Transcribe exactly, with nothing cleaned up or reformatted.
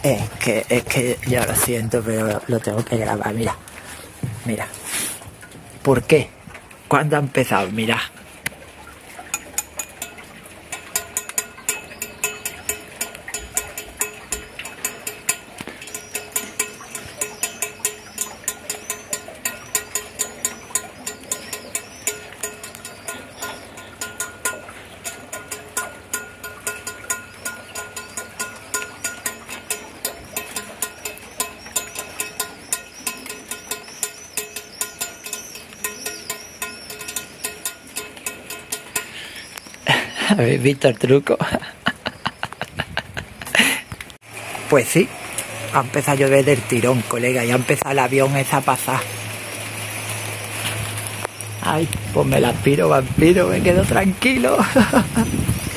Es que, es que yo lo siento, pero lo tengo que grabar, mira. Mira. ¿Por qué? ¿Cuándo ha empezado? Mira. ¿Habéis visto el truco? Pues sí, ha empezado a llover del tirón, colega, y ha empezado el avión esa a pasar. Ay, pues me la aspiro, vampiro, me quedo tranquilo.